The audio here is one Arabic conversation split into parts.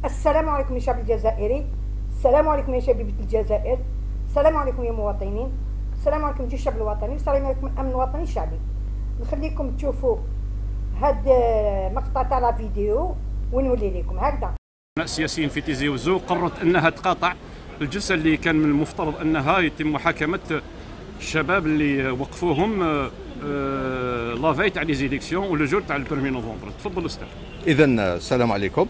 السلام عليكم يا شعب الجزائري، السلام عليكم يا شبيبة الجزائر، السلام عليكم يا مواطنين، السلام عليكم جيش الشعب الوطني، السلام عليكم الأمن الوطني الشعبي. نخليكم تشوفوا هاد مقطع تاع لا فيديو ونولي لكم هكذا. السياسيين في تيزي وزو قررت انها تقاطع الجلسه اللي كان من المفترض انها يتم محاكمه الشباب اللي وقفوهم لافاي تاع لي زيليكسيون ولو جور تاع البرمي نوفمبر. تفضل استاذ. اذا السلام عليكم.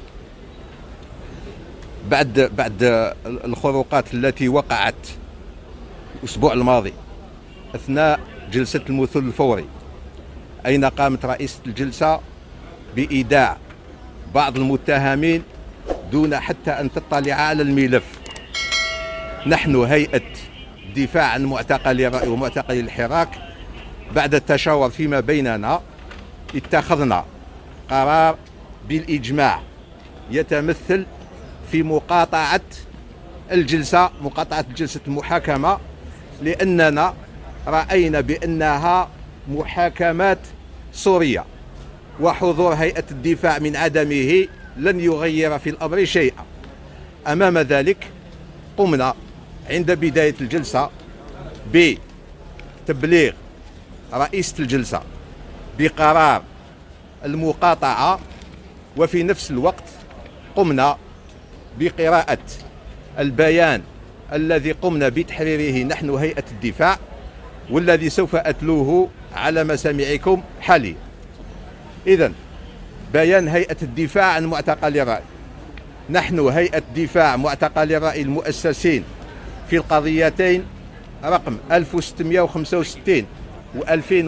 بعد الخروقات التي وقعت الاسبوع الماضي اثناء جلسه المثول الفوري، اين قامت رئيسة الجلسه بايداع بعض المتهمين دون حتى ان تطلع على الملف. نحن هيئه الدفاع عن معتقلي الرأي ومعتقلي الحراك بعد التشاور فيما بيننا اتخذنا قرار بالاجماع يتمثل في مقاطعة جلسة المحاكمة، لأننا رأينا بأنها محاكمات صورية، وحضور هيئة الدفاع من عدمه لن يغير في الأمر شيئا. أمام ذلك قمنا عند بداية الجلسة بتبليغ رئيسة الجلسة بقرار المقاطعة، وفي نفس الوقت قمنا بقراءة البيان الذي قمنا بتحريره نحن هيئة الدفاع، والذي سوف أتلوه على مسامعكم حاليا. إذن بيان هيئة الدفاع عن معتقلي الرأي. نحن هيئة دفاع معتقلي الرأي المؤسسين في القضيتين رقم 1665 و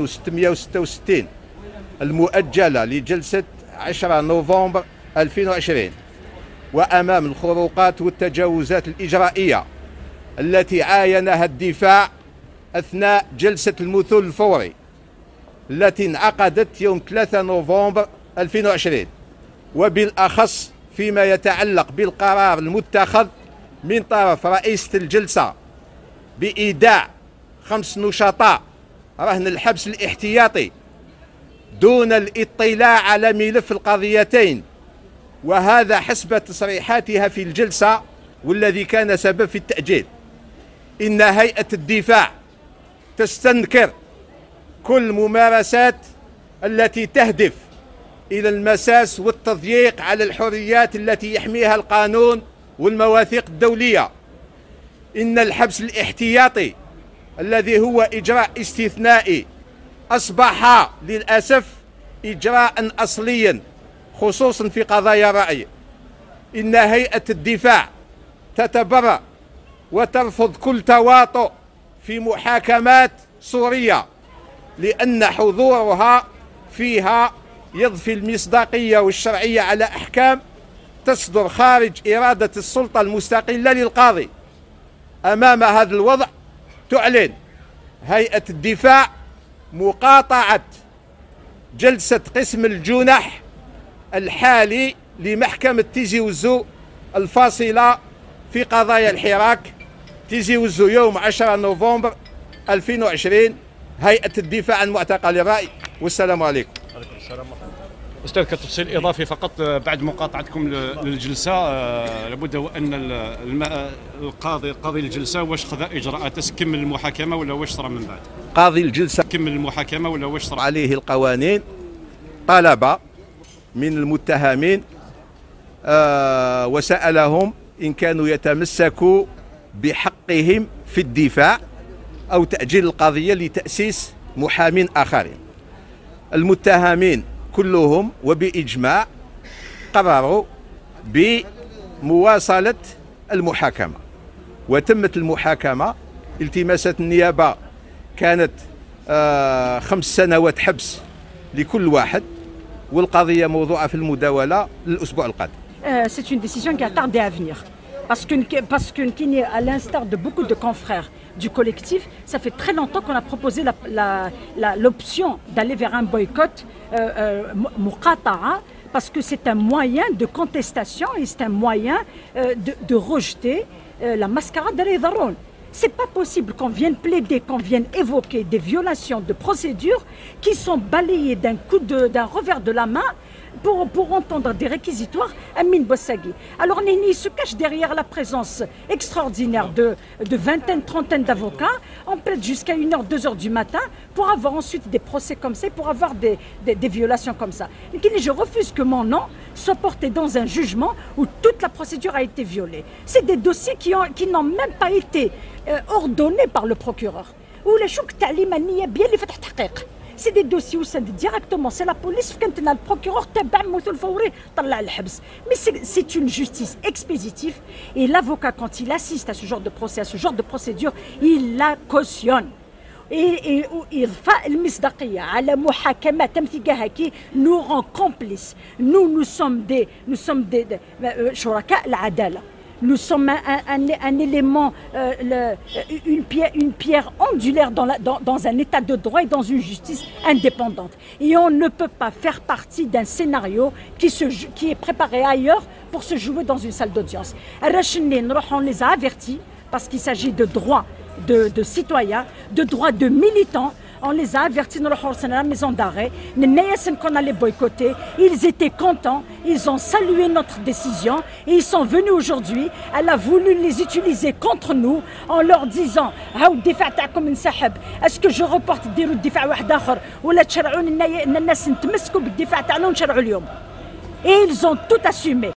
2666 المؤجلة لجلسة 10 نوفمبر 2020، وأمام الخروقات والتجاوزات الإجرائية التي عاينها الدفاع أثناء جلسة المثول الفوري التي انعقدت يوم 3 نوفمبر 2020، وبالأخص فيما يتعلق بالقرار المتخذ من طرف رئيسة الجلسة بإيداع 5 نشطاء رهن الحبس الاحتياطي دون الاطلاع على ملف القضيتين، وهذا حسب تصريحاتها في الجلسة والذي كان سبب في التأجيل. إن هيئة الدفاع تستنكر كل ممارسات التي تهدف إلى المساس والتضييق على الحريات التي يحميها القانون والمواثيق الدولية. إن الحبس الاحتياطي الذي هو إجراء استثنائي أصبح للأسف إجراء أصليا خصوصا في قضايا الرأي. إن هيئة الدفاع تتبرأ وترفض كل تواطؤ في محاكمات صورية، لأن حضورها فيها يضفي المصداقية والشرعية على أحكام تصدر خارج إرادة السلطة المستقلة للقاضي. أمام هذا الوضع تعلن هيئة الدفاع مقاطعة جلسة قسم الجنح الحالي لمحكمة تيزي وزو الفاصلة في قضايا الحراك تيزي وزو يوم 10 نوفمبر 2020. هيئة الدفاع عن معتقلي الرأي، والسلام عليكم. عليكم السلام. أستاذ كتفصيل إضافي فقط، بعد مقاطعتكم للجلسة لابد وأن قاضي الجلسة واش خذا إجراءات تكمل المحاكمة ولا واش صرا من بعد؟ قاضي الجلسة كمل المحاكمة ولا واش صرا عليه القوانين، طلب من المتهمين وسألهم إن كانوا يتمسكوا بحقهم في الدفاع أو تأجيل القضية لتأسيس محامين آخرين. المتهمين كلهم وبإجماع قرروا بمواصلة المحاكمة، وتمت المحاكمة. التماسات النيابة كانت 5 سنوات حبس لكل واحد، والقضية موضوعة في المداولة للأسبوع القادم. C'est une décision qui a tardé à venir. Parce que à l'instar de beaucoup de confrères du collectif, ça fait très longtemps qu'on a proposé l'option d'aller vers un boycott muqata'a, parce que c'est un moyen de contestation et c'est un moyen de rejeter la mascarade de l'Idaroun. C'est pas possible qu'on vienne plaider, qu'on vienne évoquer des violations de procédures qui sont balayées d'un revers de la main pour entendre des réquisitoires Amine Boussagui. Alors il se cache derrière la présence extraordinaire de vingtaine, trentaine d'avocats. On plaide jusqu'à 1h, 2h du matin pour avoir ensuite des procès comme ça, pour avoir des violations comme ça. Je refuse que mon nom soit porté dans un jugement où toute la procédure a été violée. C'est des dossiers qui n'ont même pas été ordonnés par le procureur. C'est des dossiers où c'est directement, c'est la police, le procureur, mais c'est une justice expéditive et l'avocat, quand il assiste à ce genre de procès, à ce genre de procédure, il la cautionne. Et nous rend complices. Nous sommes des shuraka al-adala. Nous sommes un élément, une pierre angulaire dans un état de droit et dans une justice indépendante. Et on ne peut pas faire partie d'un scénario qui est préparé ailleurs pour se jouer dans une salle d'audience. On les a avertis parce qu'il s'agit de droits de citoyens, de droits de militants. On les a avertis dans la maison d'arrêt. Qu'on allait boycotter. Ils étaient contents. Ils ont salué notre décision. Et ils sont venus aujourd'hui. Elle a voulu les utiliser contre nous en leur disant est-ce que je reporte ديروا الدفاع واحد آخر ولا تشرعون الناس نتمسكوا بالدفاع تاعنا ونشرعوا اليوم. Et ils ont tout assumé.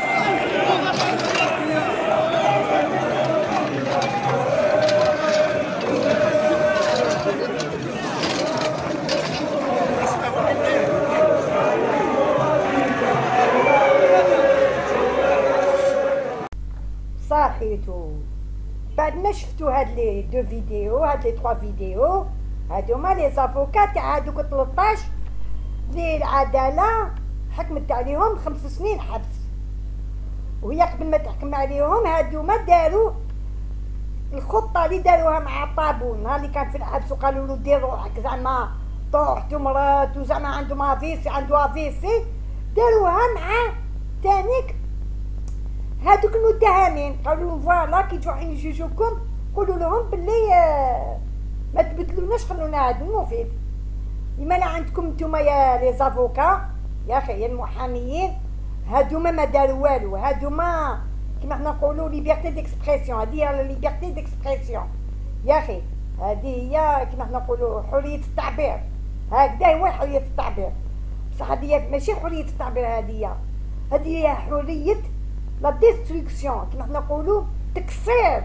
صحيتو بعد ما شفتوا هاد لي دو فيديو هاد لي 3 فيديو هادوما لي زافوكا تاع هادوك 13 لي العداله حكمت عليهم 5 سنين حبس وهي قبل ما تحكم عليهم هادوما داروا الخطه اللي داروها مع طابون اللي كان في الحبس وقالوا له دير روحك زعما طوحت ومرات وزعما عنده افيسي داروها مع تانيك هادوك المتهمين قالوا لهم فوالا كي تروحوا يجوجوكم قولوا لهم باللي ما تبدلوناش خلونا عاد المفيد لما لا عندكم نتوما يا لي زافوكا يا اخي يا المحاميين هادوما ما داروا والو هادوما كيما حنا نقولوا ليبرتي ديكسبرسيون هادي هي ليبرتي ديكسبرسيون يا اخي هادي هي كيما حنا نقولوا حريه التعبير هكذا هو حريه التعبير بصح هادي ماشي حريه التعبير هادي هي حريه لا ديستركسيون كيما حنا نقولوا تكسير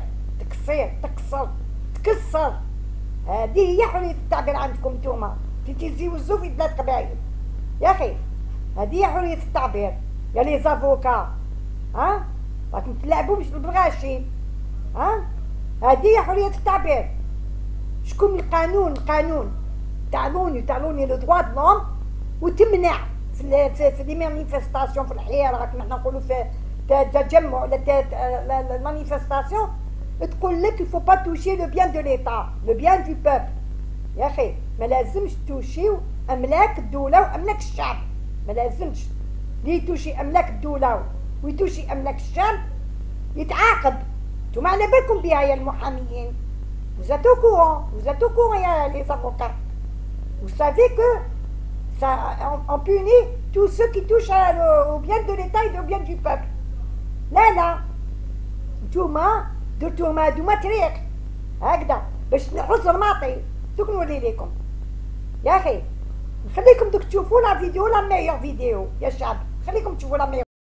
تكسر هذه هي حريه التعبير عندكم نتوما تيزيوزو في 3 قبائل يا اخي هذه هي حريه التعبير يا لي زافوكا راكم تلعبوا باش بالغاشي هذه هي حريه التعبير شكون القانون تعلوني لو دروا دو لوم وتمنع في لي مانيفيستاسيون في الحياه راكم حنا نقولوا في التجمع ولا المانيفيستاسيون تقول لك il faut pas toucher le bien de l'État le bien du peuple يا اخي ما لازمش توشيو املاك الدوله واملاك الشعب ما لازمش اللي يتوشي املاك الدوله ويتوشي املاك الشعب يتعاقب. نتوما على بالكم بها يا المحاميين vous êtes au courant يا les avocats vous savez que ça on punit tous ceux qui touchent au bien de l'État et au bien du peuple. لا نتوما درتوما هادوما طريق هكذا باش نحوس رماطي دوك نوري لكم يا اخي نخليكم دوك تشوفوا لا فيديو لا ميور فيديو يا شعب خليكم تشوفوا لا ميور.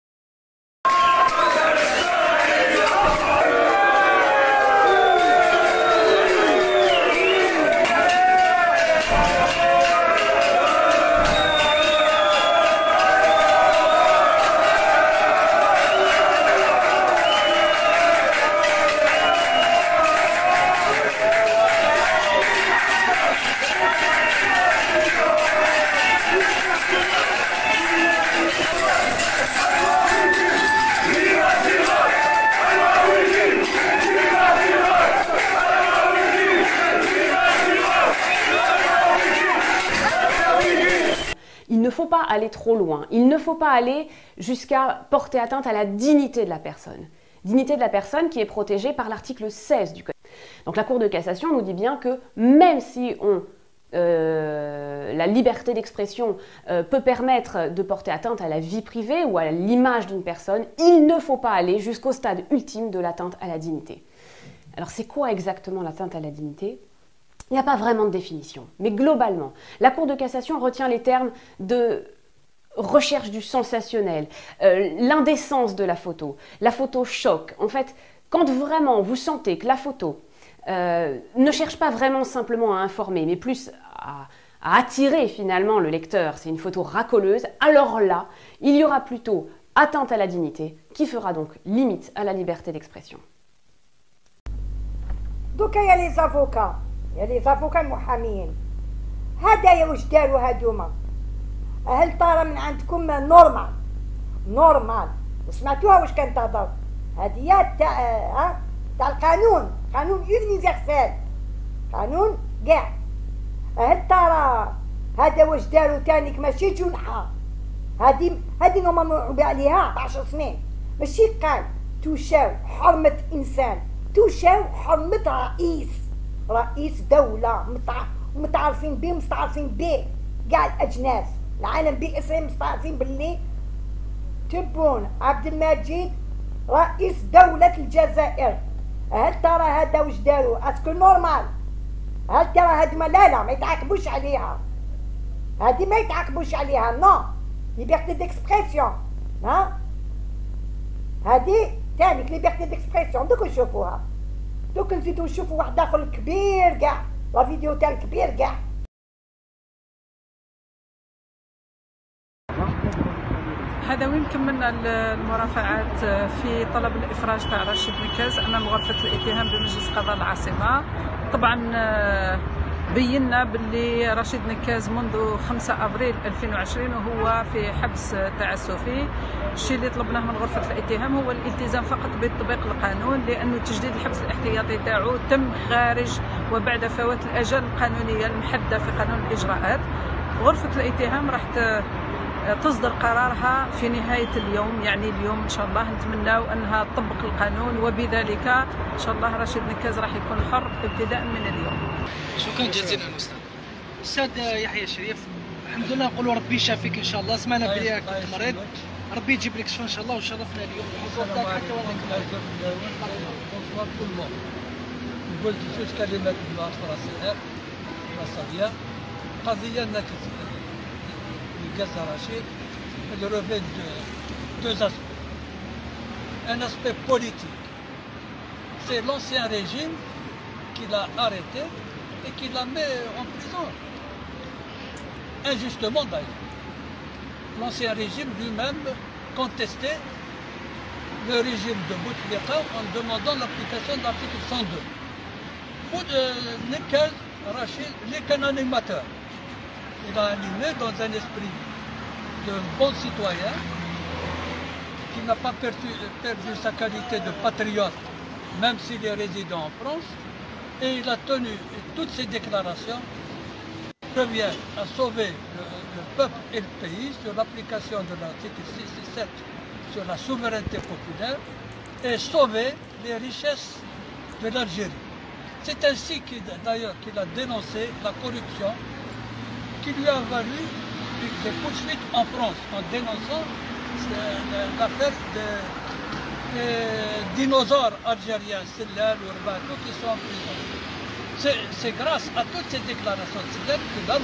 Il ne faut pas aller trop loin, il ne faut pas aller jusqu'à porter atteinte à la dignité de la personne. Dignité de la personne qui est protégée par l'article 16 du Code. Donc la Cour de cassation nous dit bien que même si on la liberté d'expression peut permettre de porter atteinte à la vie privée ou à l'image d'une personne, il ne faut pas aller jusqu'au stade ultime de l'atteinte à la dignité. Alors c'est quoi exactement l'atteinte à la dignité ? Il n'y a pas vraiment de définition, mais globalement, la Cour de cassation retient les termes de recherche du sensationnel, l'indécence de la photo choc. En fait, quand vraiment vous sentez que la photo ne cherche pas vraiment simplement à informer, mais plus à attirer finalement le lecteur, c'est une photo racoleuse, alors là, il y aura plutôt atteinte à la dignité, qui fera donc limite à la liberté d'expression. دوكا يا لي زافوكا المحاميين هدايا واش داروا هادوما هل ترى من عندكم نورمال وسمعتوها واش كانت تهضر هادي تاع القانون يونيفرسال قانون كاع هل ترى هذا واش داروا تانيك ماشي جنحه هادي نورمالمون عليها 10 سنين ماشي قال تشاو حرمة انسان تشاو حرمة رئيس دولة متعرفين به مستعرفين به كاع الأجناس العالم باسم مستعرفين باللي تبون عبد المجيد رئيس دولة الجزائر هل ترى هذا واش داروا اسكو نورمال هل ترى هادما لا ما يتعاقبوش عليها هادي ما يتعاقبوش عليها نو ليبرتي ديكسبرسيون ها هادي تاني ليبرتي ديكسبرسيون دوك نشوفوها دوك نزيدو نشوفو واحد اخر كبير كاع لا فيديو تاع الكبير كاع هذا وين كملنا المرافعات في طلب الافراج تاع رشيد نكاز امام غرفه الاتهام بمجلس قضاء العاصمه. طبعا بينا باللي رشيد نكاز منذ 5 ابريل 2020 وهو في حبس تعسفي. الشيء اللي طلبناه من غرفه الاتهام هو الالتزام فقط بتطبيق القانون، لانه تجديد الحبس الاحتياطي تاعو تم خارج وبعد فوات الاجال القانونيه المحدده في قانون الاجراءات. غرفه الاتهام راح تصدر قرارها في نهاية اليوم، يعني اليوم إن شاء الله نتمناو أنها تطبق القانون، وبذلك إن شاء الله رشيد نكاز راح يكون حر ابتداء من اليوم. شكرا جزيلا أستاذ يحيى الشريف. الحمد لله نقولوا ربي يشافيك إن شاء الله. سمعنا بلي كنت مريض، ربي يجيب لك شفاء إن شاء الله، وشرفنا اليوم قلت جوج كلمات باللغة الفرنسية. قضية Gaza Rachid, elle revêt deux aspects. Un aspect politique, c'est l'ancien régime qui l'a arrêté et qui l'a mis en prison. Injustement d'ailleurs. L'ancien régime lui-même contestait le régime de Bouteflika en demandant l'application de l'article 102. Nekaz Rachid n'est qu'un animateur. Il a animé dans un esprit de bon citoyen qui n'a pas perdu sa qualité de patriote, même s'il est résident en France, et il a tenu toutes ses déclarations revient à sauver le peuple et le pays sur l'application de l'article 6 et 7 sur la souveraineté populaire et sauver les richesses de l'Algérie. C'est ainsi d'ailleurs qu'il a dénoncé la corruption qui lui a valu des poursuites en France en dénonçant l'affaire des dinosaures algériens, Sellal ou Urbato, qui sont en prison. C'est grâce à toutes ces déclarations de Sellal que la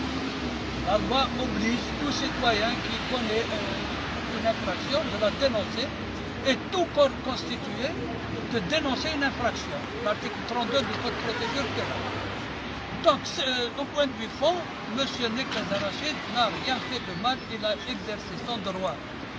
loi oblige tout citoyen qui connaît une infraction de la dénoncer, et tout corps constitué de dénoncer une infraction. L'article 32 du Code de procédure pénale. Donc, au point de vue fond, M. Nekaz Rachid n'a rien fait de mal, il a exercé son droit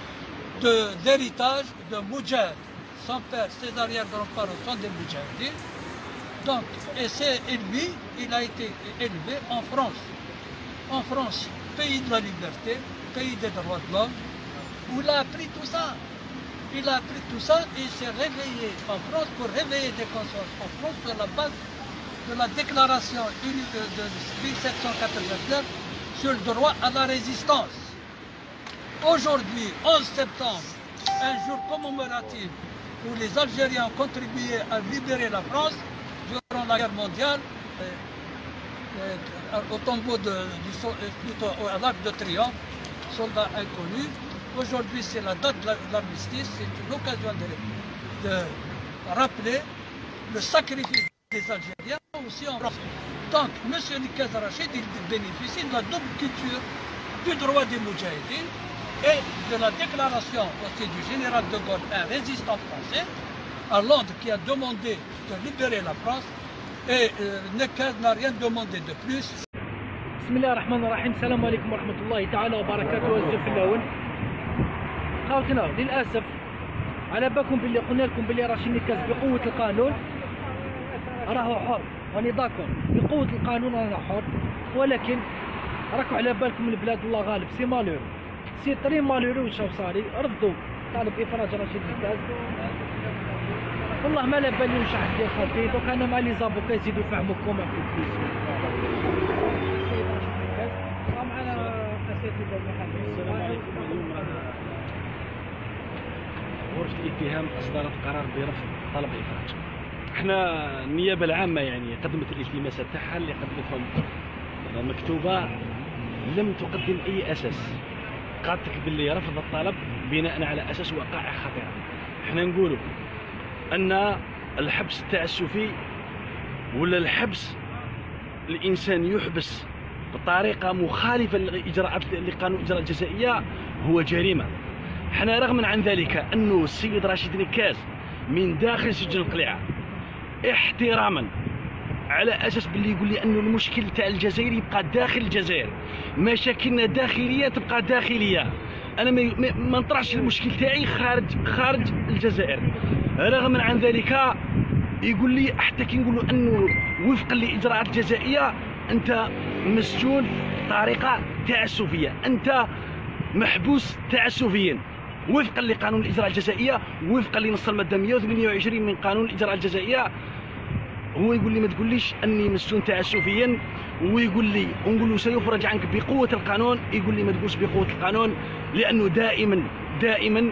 d'héritage de Moudjahid. Son père, ses arrière-grands-parents sont des Moudjahidis. Donc, et lui, il a été élevé en France. En France, pays de la liberté, pays des droits de l'homme, où il a appris tout ça. Il a appris tout ça et il s'est réveillé en France pour réveiller des consciences en France sur la base de la déclaration de 1789 sur le droit à la résistance. Aujourd'hui, 11 septembre, un jour commémoratif où les Algériens ont contribué à libérer la France durant la guerre mondiale. au tombeau plutôt à l'Arc de Triomphe, soldats inconnus. Aujourd'hui, c'est la date de l'armistice, c'est une occasion de rappeler le sacrifice des Algériens aussi en France. Donc, M. Nikaz Rachid, il bénéficie de la double culture du droit des Moudjahidines et de la déclaration aussi du général de Gaulle, un résistant français, à Londres, qui a demandé de libérer la France, et Nikaz n'a rien demandé de plus. Bismillah ar-Rahman ar-Rahim, salam alaikum wa rahmatullahi ta'ala wa barakatuh والزف الأول. خوتنا للأسف على بالكم باللي قلنا لكم باللي رشيد نكاز بقوة القانون راهو حر، راني داكور بقوة القانون رانا حر، ولكن راكم على بالكم البلاد والله غالب سي مالور سي طري مالورو واش صاري، رفضوا طالب إفراج رشيد نكاز. والله ما لا بالي واش راح يدير خالتي، دوك أنا مع لي زافوكا يزيدوا يفهموكم ان بو بليس. معنا أساتذة المحامين. السلام عليكم. اليوم غرفة الاتهام أصدرت قرار برفض طلب إفراج. احنا النيابة العامة يعني قدمت الالتماسات تاعها اللي قدمتهم مكتوبة، لم تقدم أي أساس، قالت لك باللي رفض الطلب بناء على أساس وقائع خطيرة. احنا نقولوا أن الحبس التعسفي ولا الحبس الإنسان يحبس بطريقة مخالفة لإجراءات لقانون الإجراءات الجزائية هو جريمة. حنا رغم عن ذلك أنه السيد رشيد نكاز من داخل سجن القليعة احتراما على أساس باللي يقول لي أنه المشكل تاع الجزائر يبقى داخل الجزائر، مشاكلنا داخلية تبقى داخلية، أنا ما نطرحش المشكل تاعي خارج الجزائر. رغم عن ذلك يقول لي حتى كي نقول له أنه وفقا للإجراءات الجزائية أنت مسجون بطريقة تعسفية، أنت محبوس تعسفيا وفقا لقانون الإجراءات الجزائية، وفقا لنص المادة 128 من قانون الإجراءات الجزائية. هو يقول لي ما تقوليش أني مسجون تعسفيا، ويقول لي ونقول له سيفرج عنك بقوة القانون، يقول لي ما تقولش بقوة القانون، لأنه دائما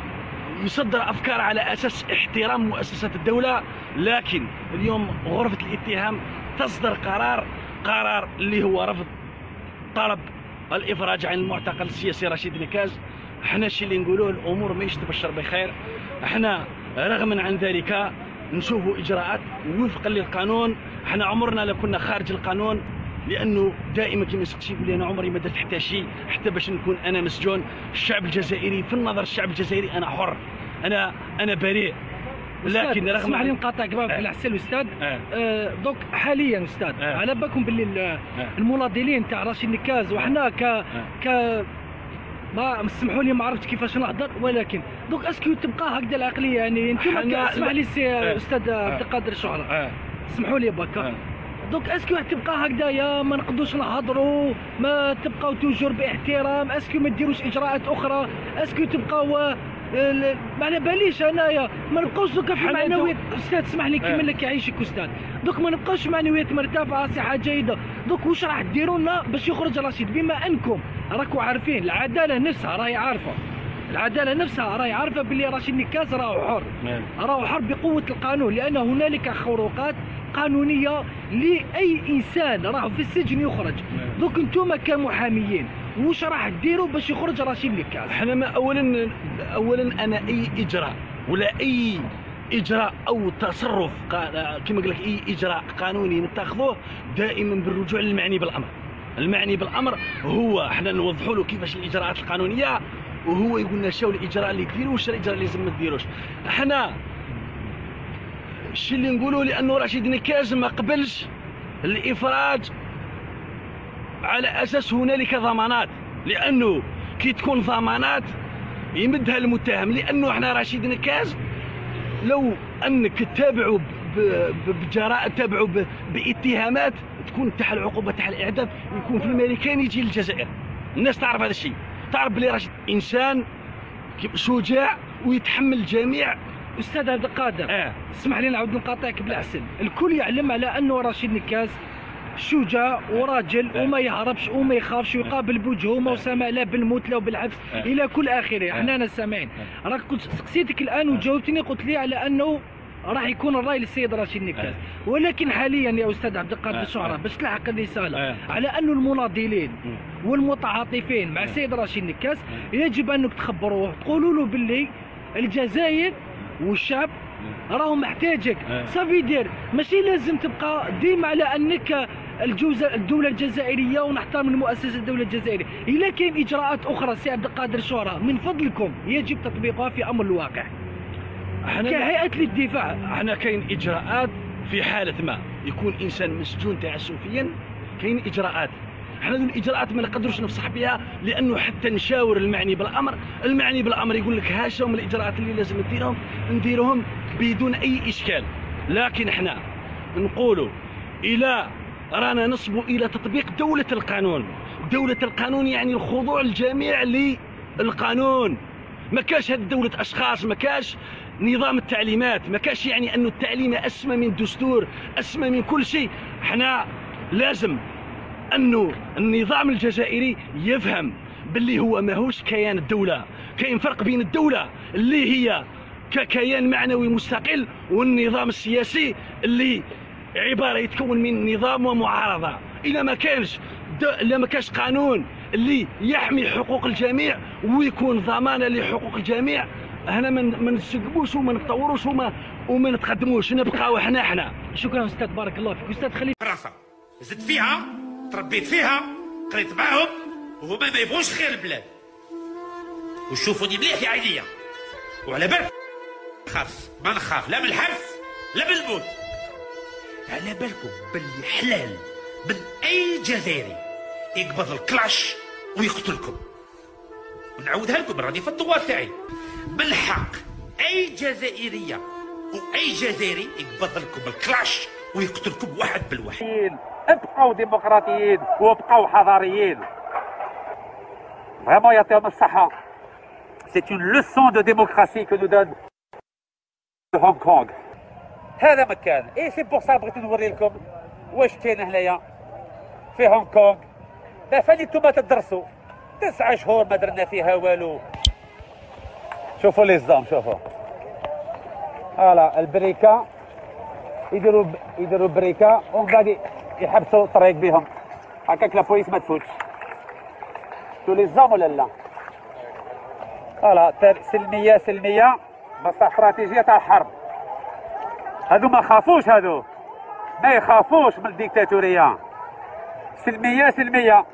يصدر أفكار على أساس احترام مؤسسات الدولة. لكن اليوم غرفة الاتهام تصدر قرار اللي هو رفض طلب الإفراج عن المعتقل السياسي رشيد نكاز. احنا الشيء اللي نقولوه الأمور ماهيش تبشر بخير، احنا رغم عن ذلك نشوفوا إجراءات وفقا للقانون. احنا عمرنا لا كنا خارج القانون، لأنه دائما كما سقسي يقول لي أنا عمري ما درت حتى شيء حتى باش نكون أنا مسجون. الشعب الجزائري في النظر الشعب الجزائري أنا حر، أنا بريء. لكن رغم اسمح لي نقاطعك بابا بالعسل استاذ. دوك حاليا استاذ على بالكم باللي المناضلين تاع رشيد نكاز وحنا ك ما سمحوا لي ما عرفتش كيفاش نهضر، ولكن دوك اسكو تبقى هكذا العقليه يعني انتم اسمح لي سي استاذ عبد القادر الشعراء اسمحوا لي باكا. دوك اسكو تبقى هكذايا ما نقدوش نهضروا، ما تبقاو توجور باحترام، اسكو ما ديروش اجراءات اخرى، اسكو تبقاو ما على باليش انايا ما نبقاوش دوكا في معنويات. استاذ اسمح لي كيما لك يعيشك استاذ، دوك ما نبقاوش معنويات مرتفعه، صحه جيده. دوك واش راح ديروا لنا باش يخرج رشيد؟ بما انكم راكم عارفين العداله نفسها راهي عارفه، العداله نفسها راهي عارفه باللي رشيد نكاز راهو حر بقوه القانون، لان هنالك خروقات قانونيه لاي انسان راهو في السجن يخرج. دوك انتم كمحاميين واش راح ديروا باش يخرج رشيد نكاز؟ احنا ما اولا انا اي اجراء ولا اي اجراء او تصرف كما قال لك اي اجراء قانوني نتخذوه دائما بالرجوع للمعني بالامر. المعني بالامر هو احنا نوضحوا له كيفاش الاجراءات القانونيه، وهو يقول لنا شنو الاجراء اللي ديروا وش الاجراء اللي لازم ما ديروش. احنا الشيء اللي نقولوه لانه رشيد نكاز ما قبلش الافراج على اساس هنالك ضمانات، لانه كي تكون ضمانات يمدها المتهم، لانه احنا رشيد نكاز لو انك تتابعوا بجراءه تتابعوا باتهامات تكون تاع العقوبه تاع الاعدام، يكون في الامريكان يجي للجزائر. الناس تعرف هذا الشيء، تعرف بلي رشيد انسان شجاع ويتحمل الجميع. استاذ عبد القادر اسمح لي نعاود نقاطعك بالعسل. الكل يعلم على انه رشيد نكاز شجاع وراجل وما يهربش وما يخافش ويقابل بوجهه وسامع لا بالموت لا بالحبس الى كل اخره. احنا سامعين. راك كنت سقسيتك الان وجاوبتني قلت لي على انه راح يكون الراي للسيد رشيد نكاس. ولكن حاليا يا استاذ عبد القادر الشعراء باش تلحق الرساله على انه المناضلين والمتعاطفين مع السيد رشيد نكاس يجب انك تخبروه تقولوا له باللي الجزائر والشعب راهو محتاجك. صافي دير ماشي لازم تبقى ديما على انك الدولة الجزائرية ونحترم المؤسسة الدولة الجزائرية. إلا كاين إجراءات أخرى سي عبد القادر الشعراء من فضلكم يجب تطبيقها في أمر الواقع. كهيئة للدفاع احنا كاين إجراءات في حالة ما يكون إنسان مسجون تعسفيا، كاين إجراءات. احنا هذو الإجراءات ما نقدروش نفصح بها لأنه حتى نشاور المعني بالأمر، المعني بالأمر يقول لك هاشا هم الإجراءات اللي لازم نديرهم بدون أي إشكال. لكن احنا نقولوا إلى رانا نصبو الى تطبيق دولة القانون. دولة القانون يعني الخضوع الجميع للقانون. ما كاش هذه دولة اشخاص، ما كاش نظام التعليمات، ما كاش يعني انه التعليم اسمى من الدستور، اسمى من كل شيء. احنا لازم انه النظام الجزائري يفهم باللي هو ماهوش كيان الدولة. كاين فرق بين الدولة اللي هي ككيان معنوي مستقل والنظام السياسي اللي عبارة يتكون من نظام ومعارضة. إذا ما كانش قانون اللي يحمي حقوق الجميع ويكون ضمانة لحقوق الجميع، هنا ما نسقبوش وما نتطوروش وما نتقدموش، نبقاو احنا. شكرا استاذ، بارك الله فيك. استاذ خليل. فرنسا زدت فيها، تربيت فيها، قريت معاهم، وهما ما يبغوش خير البلاد وشوفوني مليح في عينيا. وعلى بالك ما نخاف لا من الحبس لا من الموت. على بالكم باللي حلال من اي جزائري يقبض الكلاش ويقتلكم. ونعاودها لكم راني في الدوار تاعي، من حق اي جزائريه واي جزائري يقبض لكم الكلاش ويقتلكم واحد بالواحد. ابقوا ديمقراطيين وابقوا حضاريين. فريمون يعطيهم الصحه. C'est une leçon de démocratie que nous donne Hong Kong. هذا مكان اي سي بور سا بغيت نوري لكم واش كاين هنايا في هونغ كونغ. لا فالي نتوما تدرسوا 9 شهور ما درنا فيها والو. شوفوا لي زام، شوفوا فوالا البريكه يديروا بريكه ومن بعد يحبسوا الطريق بهم هكاك لا بوليس ما تفوتش. شو لي زام ولا لا؟ فوالا سلميه سلميه بس استراتيجيه تاع الحرب. هادو ما خافوش، هادو ما يخافوش من الديكتاتورية. سلمية سلمية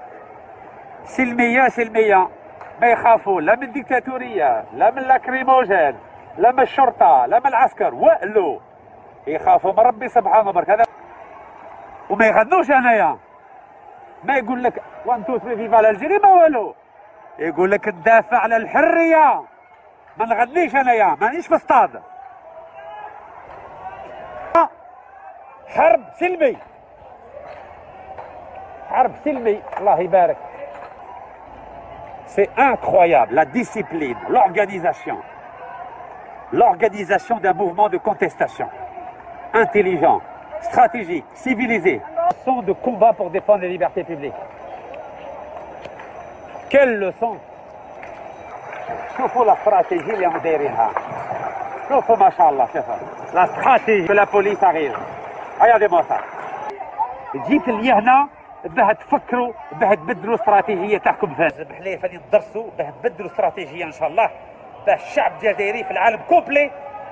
سلمية سلمية، ما يخافوا لا من الديكتاتورية لا من لاكريموجين لا من الشرطة لا من العسكر، والو يخافوا من ربي سبحانه برك. هذا وما يغنوش هنايا، ما يقول لك 1 2 3 فيفا الجيري ما والو، يقول لك ندافع على الحرية. ما نغنيش هنايا، مانيش في الصطاد. حرب سلمي، حرب سلمي، الله يبارك. C'est incroyable la discipline, l'organisation d'un mouvement de contestation intelligent, stratégique, civilisé. Leçon de combat pour défendre les libertés publiques. Quelle leçon! شوفوا la stratégie اللي هم دايرينها. شوفوا ما شاء الله، شوفوا la stratégie que la police arrive. Regardez-moi ça. جيت لي هنا باه تفكروا، باه تبدلوا استراتيجيه تاعكم. لازم حنا فاني ندرسوا باه تبدلوا استراتيجيه ان شاء الله، باه الشعب الجزائري في العالم كومبلي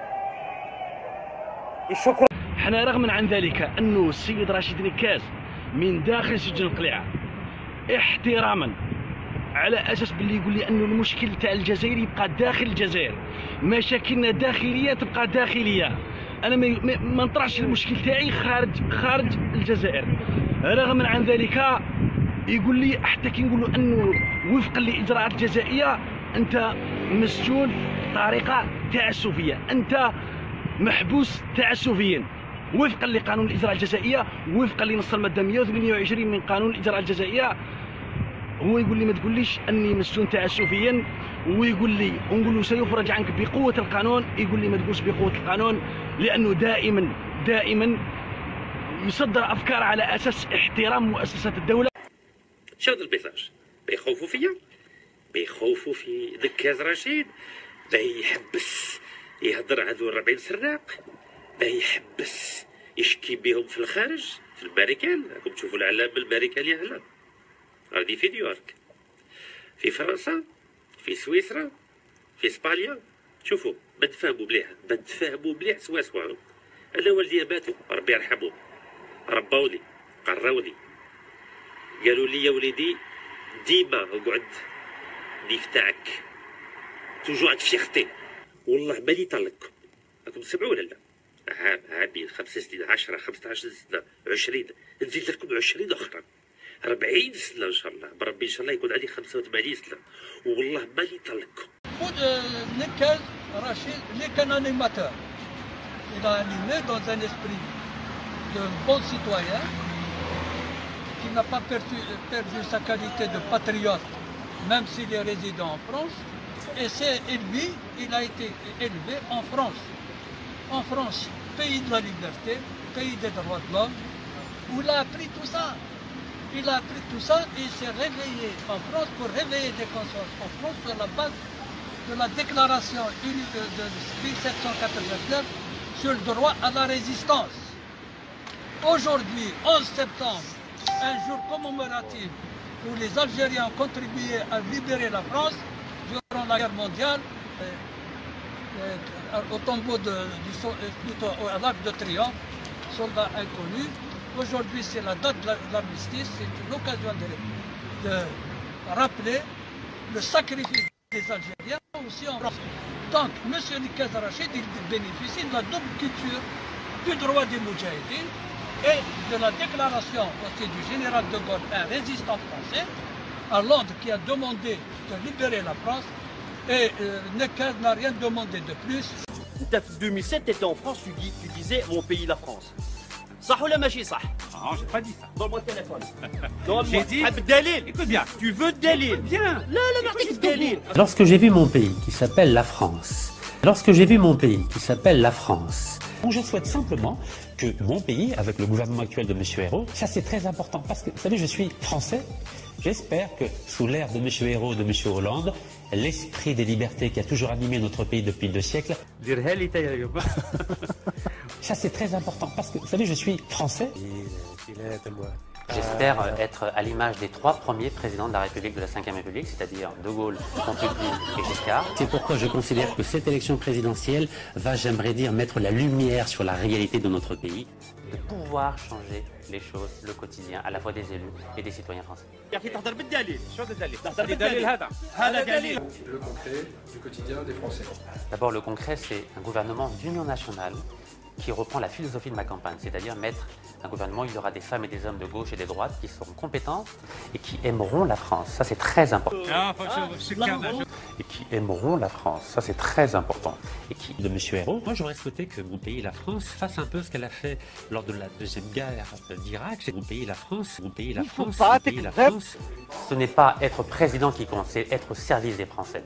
يشكروا. حنا رغم عن ذلك انه السيد رشيد نكاس من داخل سجن القليعه احتراما على اساس باللي يقول لي انه المشكل تاع الجزائر يبقى داخل الجزائر، مشاكلنا داخليه تبقى داخليه. انا ما نطرحش المشكل تاعي خارج الجزائر. رغم عن ذلك يقول لي حتى كي نقول له انه وفقا للاجراءات الجزائيه انت مسجون بطريقه تعسفيه، انت محبوس تعسفيا وفقا لقانون الاجراء الجزائيه، وفقا لنص الماده 128 من قانون الاجراء الجزائيه. هو يقول لي ما تقوليش اني مسجون تعسفيا، ويقول لي ونقول له سيفرج عنك بقوه القانون، يقول لي ما تقولش بقوه القانون، لانه دائما يصدر افكار على اساس احترام مؤسسات الدوله. شو هذا البيطاج؟ بيخوفوا فيا، بيخوفوا في دكاز رشيد، باه يحبس يهضر هذو 40 سراق باه يحبس يشكي بهم في الخارج في الماريكان. راكم تشوفوا العلام الماريكاني هنا، هذه في نيويورك، في فرنسا، في سويسرا، في اسبانيا. شوفوا بنتفاهموا مليح سوا انا والدي ماتوا ربي يرحمهم، ربوني قراوني، قالوا لي يا وليدي ديما اقعد ضيف تاعك توجو عند فيختي، والله ماني طلقكم. راكم تسمعوا ولا لا؟ عامين 5 سنين 10 15 سنه 20 نزيد لكم 20 اخرى 40 سنه ان شاء الله، بربي ان شاء الله يكون عندي 85 سنه والله ماني طلقكم. Nekez Rachid n'est qu'un animateur. Il a animé dans un esprit de bon citoyen qui n'a pas perdu sa qualité de patriote, même s'il est résident en France. Et lui, il a été élevé en France. En France, pays de la liberté, pays des droits de l'homme, où il a appris tout ça. Il a appris tout ça et il s'est réveillé en France pour réveiller des consciences en France sur la base de la déclaration unique de 1789 sur le droit à la résistance. Aujourd'hui, 11 septembre, un jour commémoratif où les Algériens ont contribué à libérer la France durant la guerre mondiale, au tombeau plutôt à l'Arc de Triomphe, soldats inconnus. Aujourd'hui, c'est la date de l'armistice, c'est une occasion de rappeler le sacrifice des Algériens aussi en France. Donc, M. Nekez Rachid, il bénéficie de la double culture du droit des Moudjahidines et de la déclaration aussi du général de Gaulle, un résistant français, à Londres qui a demandé de libérer la France, et Nekez n'a rien demandé de plus. En 2007, tu étais en France, tu disais mon pays, la France. صح ولا ماشي صح؟ Non, j'ai pas dit ça. Donne-moi le téléphone. J'ai dit. Écoute bien. Tu veux le dalil? Bien. لا ما نعطيك الدليل. Lorsque j'ai vu mon pays qui s'appelle la France, je souhaite simplement que mon pays, avec le gouvernement actuel de M. Ayrault, ça c'est très important parce que, vous savez, je suis français. J'espère que sous l'ère de M. Ayrault et de M. Hollande, l'esprit des libertés qui a toujours animé notre pays depuis 2 siècles, ça c'est très important parce que, vous savez, je suis français. J'espère être à l'image des 3 premiers présidents de la République de la Ve République, c'est-à-dire De Gaulle, Pompidou et Giscard. C'est pourquoi je considère que cette élection présidentielle va, j'aimerais dire, mettre la lumière sur la réalité de notre pays. De pouvoir changer les choses, le quotidien, à la fois des élus et des citoyens français. Le concret du quotidien des Français. D'abord, le concret, c'est un gouvernement d'union nationale qui reprend la philosophie de ma campagne, c'est-à-dire mettre un gouvernement où il y aura des femmes et des hommes de gauche et des droites qui seront compétents et qui aimeront la France. Ça, c'est très important. Et qui aimeront la France. Ça, c'est très important. Et qui, de M. Ayrault, moi, j'aurais souhaité que mon pays, la France, fasse un peu ce qu'elle a fait lors de la deuxième guerre d'Irak. C'est mon pays, la France, mon pays, la France, mon pays, la France. Ce n'est pas être président qui compte, c'est être au service des Français.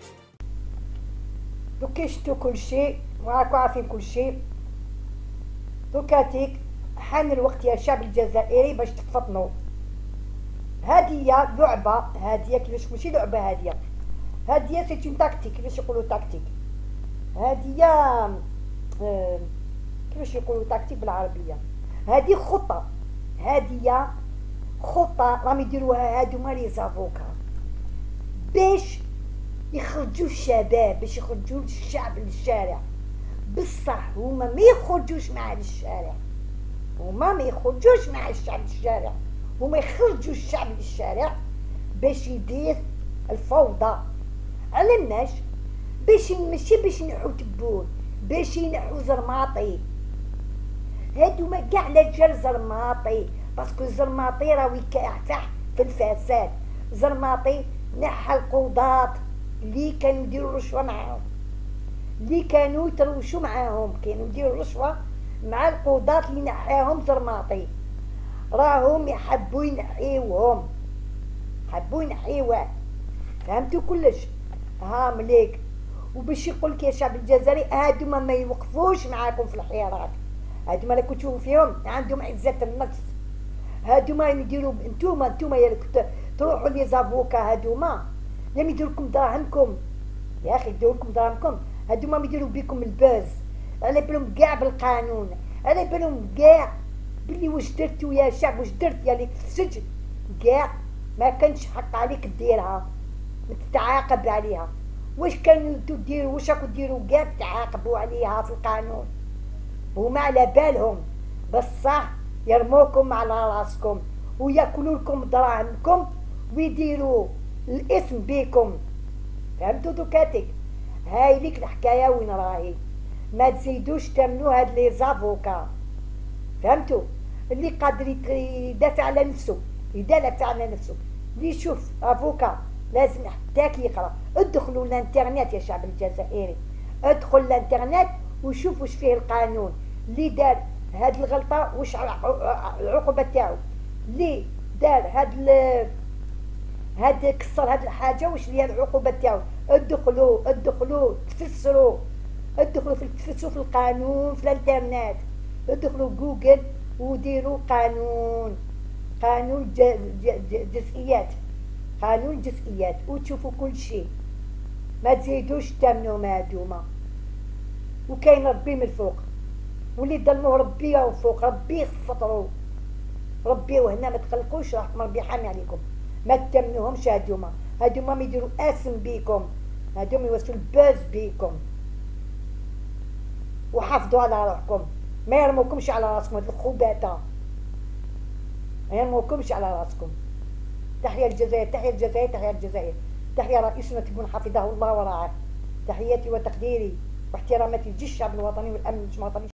Donc, كيشتو كل شيء وراكم عارفين كل شيء. دوكاتيك حان الوقت يا شعب الجزائري باش تفطنوا. هادية لعبة، هادية كيفاش ماشي لعبة، هادية سيت اون تاكتيك، كيفاش يقولوا تاكتيك، هادية كيفاش يقولوا تاكتيك بالعربية، هادي خطة، هادية خطة راهم يديروها هادوما لي زافوكا باش يخرجوا الشباب، باش يخرجوا الشعب للشارع. بصح هما ما يخرجوش مع الشارع، هما ما يخرجوش مع الشعب للشارع، هما يخرجوا الشعب للشارع باش يدير الفوضى على الناس، باش ماشي باش ينحو تبون، باش ينحو زرماطي. هادوما كاع على جال زرماطي، باسكو زرماطي راهو يكافح في الفساد. زرماطي نحى القضاة اللي كانوا يديروا رشوة معاهم، اللي كانوا يتروشوا معاهم، كانوا يديروا رشوة مع القضاة اللي نحاهم زرماطي. راهم يحبوا ينحيوهم، حبوا ينحيوه. فهمتوا كلش؟ ها مليك. وباش يقولك يا شعب الجزائري هادوما ما يوقفوش معاكم في الحوارات، هادوما لا كنت تشوفوا فيهم عندهم عزة النفس، هادوما يديروا انتوما يا تروحوا لي زافوكا، هادوما لم يديروا لكم دراهمكم يا اخي، يديروا لكم دراهمكم. هادوما يديروا بكم الباز، على بالهم كاع بالقانون، على بالهم كاع بلي واش درتو يا شعب، واش درت يا اللي في السجن، كاع ما كانش حق عليك ديرها تتعاقب عليها. واش كانوا تديروا، واش راكم ديروا كاع تعاقبوا عليها في القانون، هما على بالهم بصح يرموكم على راسكم وياكلوا لكم دراهمكم ويديروا الاسم بيكم. فهمتوا دوكاتيك؟ هاي ليك الحكايه وين راهي، ما تزيدوش تمنوا هاد لي زافوكا. فهمتوا؟ اللي قادر يدافع على نفسه يدافع على نفسه، اللي يشوف افوكا لازم حتى يقرا. ادخلوا الانترنت يا شعب الجزائري، ادخل الانترنت وشوف واش فيه القانون. اللي دار هاد الغلطه واش العقوبه تاعو، اللي دار هاد كسر هاد الحاجه واش هي العقوبه تاعو. ادخلوا تفسروا، ادخلوا تفسروا في القانون في الانترنت، ادخلوا جوجل وديروا قانون جزئيات، قانون جزئيات وتشوفوا كل شيء. ما تزيدوش تامنوا ما هادوما، وكاين ربي من الفوق، واللي ظلموه ربي هو فوق، ربي يخفضروا ربي، وهنا ما تقلقوش راح ربي حامي عليكم. ما تامنوهمش هادوما ما يديروا اسم بيكم، هادوما يوصلوا الباز بيكم. وحافظوا على روحكم، ما يرموكمش على راسكم هاد الخباثه، ما يرموكمش على راسكم. تحيا الجزائر، تحيا الجزائر، تحيا الجزائر، تحيا رئيسنا تكون حفظه الله ورعاه. تحياتي وتقديري واحتراماتي لجيش الشعب الوطني والامن الوطني.